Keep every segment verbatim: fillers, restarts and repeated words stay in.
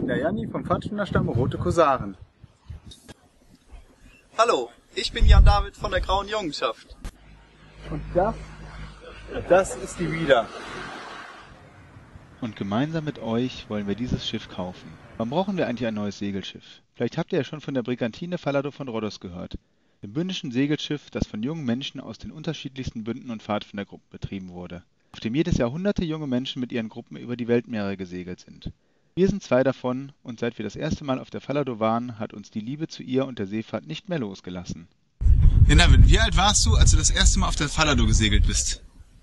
bin der Janni vom Pfadfinderstamm Rote Korsaren. Hallo, ich bin Jan David von der Grauen Jungenschaft. Und das, das ist die Wieder. Und gemeinsam mit euch wollen wir dieses Schiff kaufen. Warum brauchen wir eigentlich ein neues Segelschiff? Vielleicht habt ihr ja schon von der Brigantine Falladow von Rhodos gehört. Dem bündischen Segelschiff, das von jungen Menschen aus den unterschiedlichsten Bünden und Pfadfindergruppen betrieben wurde. Auf dem jedes Jahr hunderte junge Menschen mit ihren Gruppen über die Weltmeere gesegelt sind. Wir sind zwei davon und seit wir das erste Mal auf der Falladow waren, hat uns die Liebe zu ihr und der Seefahrt nicht mehr losgelassen. Ja, David, wie alt warst du, als du das erste Mal auf der Falladow gesegelt bist?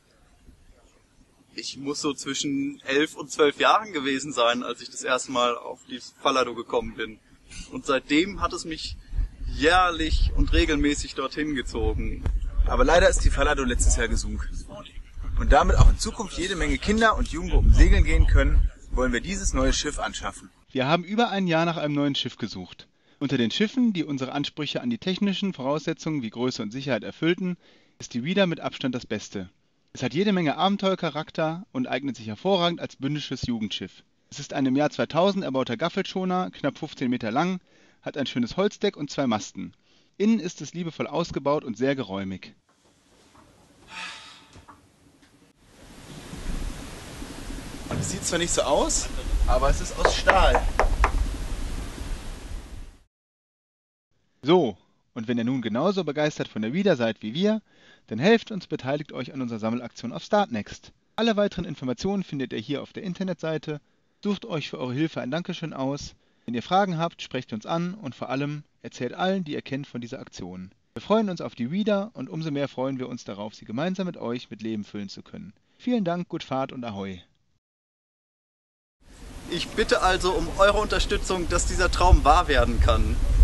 Ich muss so zwischen elf und zwölf Jahren gewesen sein, als ich das erste Mal auf die Falladow gekommen bin. Und seitdem hat es mich jährlich und regelmäßig dorthin gezogen. Aber leider ist die Falladow letztes Jahr gesunken. Und damit auch in Zukunft jede Menge Kinder und Jugendgruppen segeln gehen können, wollen wir dieses neue Schiff anschaffen. Wir haben über ein Jahr nach einem neuen Schiff gesucht. Unter den Schiffen, die unsere Ansprüche an die technischen Voraussetzungen wie Größe und Sicherheit erfüllten, ist die Wieder mit Abstand das Beste. Es hat jede Menge Abenteuercharakter und eignet sich hervorragend als bündisches Jugendschiff. Es ist ein im Jahr zweitausend erbauter Gaffelschoner, knapp fünfzehn Meter lang, hat ein schönes Holzdeck und zwei Masten. Innen ist es liebevoll ausgebaut und sehr geräumig. Es sieht zwar nicht so aus, aber es ist aus Stahl. So, und wenn ihr nun genauso begeistert von der Wieder seid wie wir, dann helft uns, beteiligt euch an unserer Sammelaktion auf Startnext. Alle weiteren Informationen findet ihr hier auf der Internetseite. Sucht euch für eure Hilfe ein Dankeschön aus. Wenn ihr Fragen habt, sprecht uns an und vor allem erzählt allen, die ihr kennt, von dieser Aktion. Wir freuen uns auf die Wieder und umso mehr freuen wir uns darauf, sie gemeinsam mit euch mit Leben füllen zu können. Vielen Dank, gut Fahrt und Ahoi! Ich bitte also um eure Unterstützung, dass dieser Traum wahr werden kann.